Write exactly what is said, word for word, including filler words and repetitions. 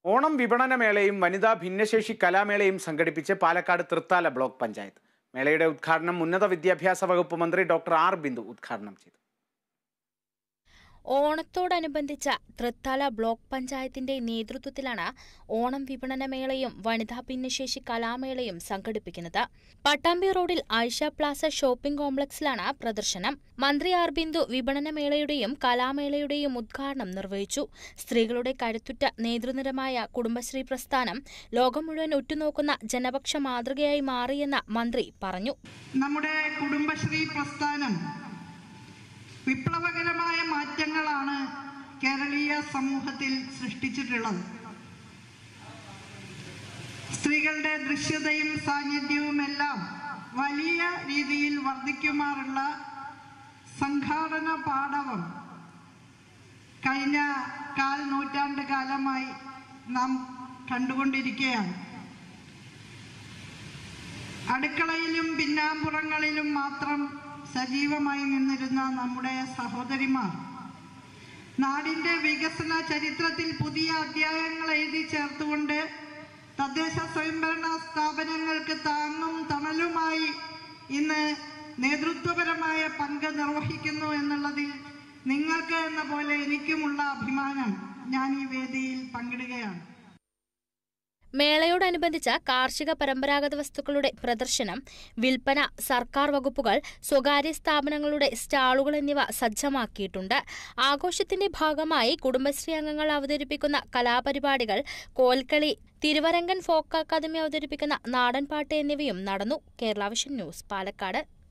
ഓണം വിപണന മേളയും വനിതാ ഭിന്നശേഷി കലാമേളയും സംഘടിപ്പിച്ച് പാലക്കാട് തൃത്താല ബ്ലോക്ക് പഞ്ചായത്ത്. മേളയുടെ ഉദ്ഘാടനം ഉന്നത വിദ്യാഭ്യാസ വകുപ്പ് മന്ത്രി ഡോക്ടർ ആർ ബിന്ദു ഉദ്ഘാടനം ചെയ്തു. ഓണത്തോടനുബന്ധിച്ച തൃത്താല ബ്ലോക്ക് പഞ്ചായത്തിന്റെ നേതൃത്വത്തിലാണ് ഓണം വിപണന മേളയും വനിതാ ഭിന്നശേഷി കലാമേളയും സംഘടിപ്പിക്കുന്നത്. പട്ടാമ്പി റോഡിൽ ആയിഷ പ്ലാസ ഷോപ്പിംഗ് കോംപ്ലക്സിലാണ് പ്രദർശനം. മന്ത്രി ആർ ബിന്ദു വിപണന മേളയുടെയും കലാമേളയുടെയും ഉദ്ഘാടനം നിർവഹിച്ചു. സ്ത്രീകളുടെ കരുത്തുറ്റ നേതൃനിരമായ കുടുംബശ്രീ പ്രസ്ഥാനം ലോകം മുഴുവൻ ഉറ്റുനോക്കുന്ന ജനപക്ഷ മാതൃകയായി മാറിയെന്ന് മന്ത്രി പറഞ്ഞു. നമ്മുടെ കുടുംബശ്രീ പ്രസ്ഥാനം വിപ്ലവകരമായ മാറ്റങ്ങളാണ് കേരളീയ സമൂഹത്തിൽ സൃഷ്ടിച്ചിട്ടുള്ളത്. സ്ത്രീകളുടെ ദൃശ്യതയും സാന്നിധ്യവുമെല്ലാം വലിയ രീതിയിൽ വർദ്ധിക്കുമാറുള്ള സംഘാടന പാടവം കഴിഞ്ഞ കാൽ നൂറ്റാണ്ട് കാലമായി നാം കണ്ടുകൊണ്ടിരിക്കുകയാണ്. അടുക്കളയിലും പിന്നാമ്പുറങ്ങളിലും മാത്രം സജീവമായി നിന്നിരുന്ന നമ്മുടെ സഹോദരിമാർ നാടിന്റെ വികസന ചരിത്രത്തിൽ പുതിയ അധ്യായങ്ങൾ എഴുതി ചേർത്തുകൊണ്ട് തദ്ദേശ സ്വയംഭരണ സ്ഥാപനങ്ങൾക്ക് താങ്ങും തണലുമായി ഇന്ന് നേതൃത്വപരമായ പങ്ക് നിർവഹിക്കുന്നു എന്നുള്ളതിൽ നിങ്ങൾക്ക് എന്ന പോലെ എനിക്കുമുള്ള അഭിമാനം ഞാൻ ഈ വേദിയിൽ പങ്കിടുകയാണ്. മേളയോടനുബന്ധിച്ച് കാർഷിക പരമ്പരാഗത വസ്തുക്കളുടെ പ്രദർശനം, വിൽപ്പന, സർക്കാർ വകുപ്പുകൾ, സ്വകാര്യ സ്ഥാപനങ്ങളുടെ സ്റ്റാളുകൾ എന്നിവ സജ്ജമാക്കിയിട്ടുണ്ട്. ആഘോഷത്തിന്റെ ഭാഗമായി കുടുംബശ്രീ അംഗങ്ങൾ അവതരിപ്പിക്കുന്ന കലാപരിപാടികൾ, കോൽക്കളി, തിരുവരങ്കൻ ഫോക്ക് അക്കാദമി അവതരിപ്പിക്കുന്ന നാടൻപാട്ട് എന്നിവയും നടന്നു. Kerala vision news, Palakkad.